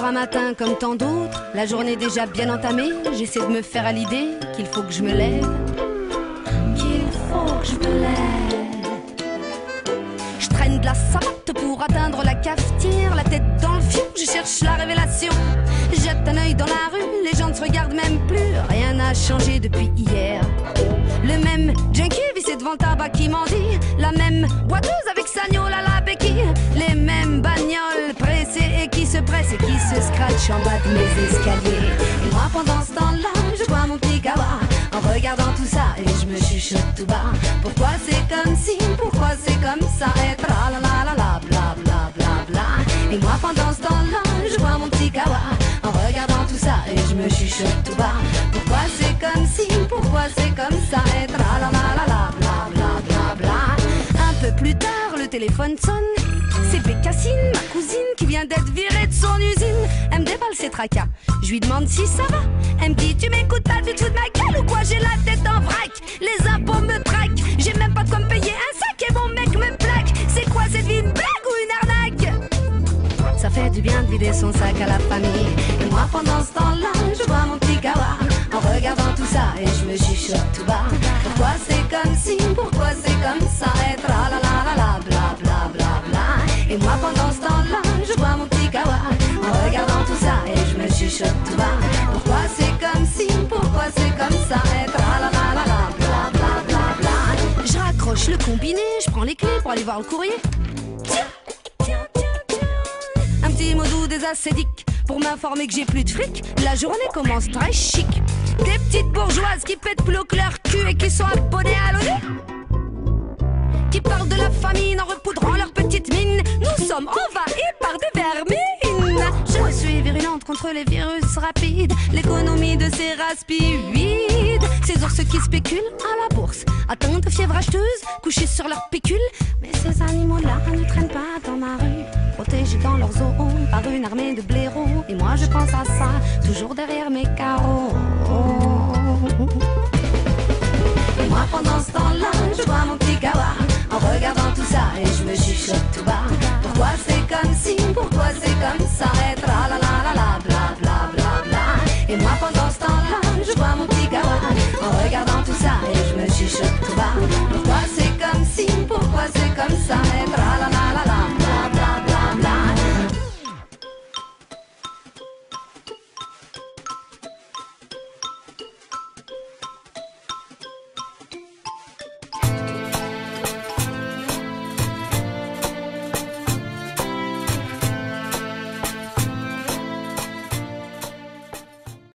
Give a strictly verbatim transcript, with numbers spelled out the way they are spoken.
un matin comme tant d'autres, la journée déjà bien entamée, j'essaie de me faire à l'idée qu'il faut que je me lève, qu'il faut que je me lève. Je traîne de la savate pour atteindre la cafetière, la tête dans le fion, je cherche la révélation. Jette un œil dans la rue, les gens ne se regardent même plus, rien n'a changé depuis hier. Le même junkie vissé devant le tabac qui mendie, la même boiteuse avec sa gnôle à la béquille, les mêmes bagnoles pressées et qui se pressent et qui se scratchent en bas de mes escaliers. Et moi pendant ce temps-là, je bois mon petit kawa en regardant tout ça et je me chuchote tout bas. Pourquoi c'est comme si, pourquoi c'est comme ça, et tra la la la la bla bla bla bla. Et moi pendant ce temps-là, je bois mon petit kawa en regardant tout ça et je me chuchote tout bas. Pourquoi c'est comme si, pourquoi c'est comme ça, et tra la la la la bla bla bla bla. Un peu plus tard, le téléphone sonne. C'est Bécassine, ma cousine, qui vient d'être virée de son usine. Elle me déballe ses tracas, je lui demande si ça va. Elle me dit, tu m'écoutes pas, tu te fous de ma gueule ou quoi? J'ai la tête en vrac, les impôts me traquent, j'ai même pas de quoi me payer un sac et mon mec me plaque. C'est quoi cette vie, une blague ou une arnaque? Ça fait du bien de vider son sac à la famille. Et moi pendant ce temps-là, je bois mon petit kawa en regardant tout ça et je me chuchote tout bas. Pourquoi c'est comme si, pourquoi c'est comme ça, et tra la la la la bla bla bla bla. Et moi pendant ce temps-là, je bois mon petit kawa en regardant tout ça et je me chuchote tout bas. Pourquoi c'est comme si, pourquoi c'est comme ça, et tra la la la la bla bla bla bla. Je raccroche le combiné, je prends les clés pour aller voir le courrier. Tiens, tiens, tiens, tiens. Un petit mot doux des acédiques pour m'informer que j'ai plus de fric. La journée commence très chic. Des petites bourgeoises qui pètent plus haut que leur cul et qui sont abonnées à l'ONU, qui parlent de la famine en repoudrant leurs petites mines. Nous sommes envahis par des vermines. Je suis virulente contre les virus rapides, l'économie de ces raspides, ces ours qui spéculent à la bourse, atteints de fièvre acheteuse, couchés sur leur pécule. Mais ces animaux-là ne traînent pas dans ma rue, protégés dans leurs os par une armée de blaireaux. Et moi je pense à ça, toujours derrière mes carreaux. Et moi pendant ce temps-là, je bois mon petit kawa en regardant tout ça et je me chuchote tout bas.